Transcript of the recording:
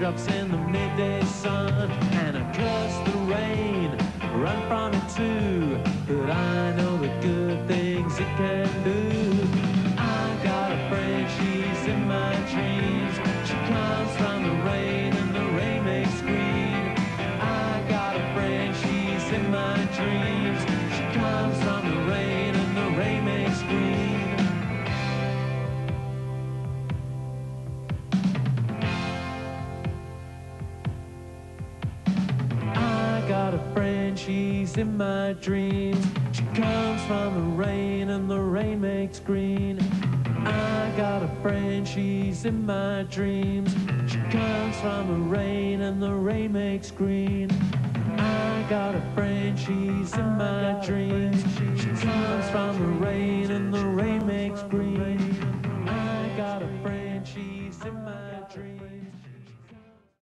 raindrops in the midday sun, and I curse the rain, run from it too, but I know the good things it can do. I got a friend, she's in my dreams. She comes from the rain, and the rain makes green. I got a friend, she's in my dreams. She comes from the rain, and the rain makes green. I got a friend, she's in my dreams. She comes from the rain, and the rain makes green. I got a friend, she's in my dreams. She comes from the rain, and the rain makes green. I got a friend, she's in my dreams. She comes from the rain, and the rain makes green.